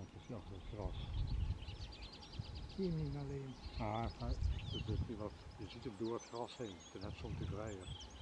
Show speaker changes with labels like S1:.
S1: het is achter het gras.
S2: Zie je hem niet alleen.
S1: Je ziet hem door het gras heen, ten net stond hij vrijer.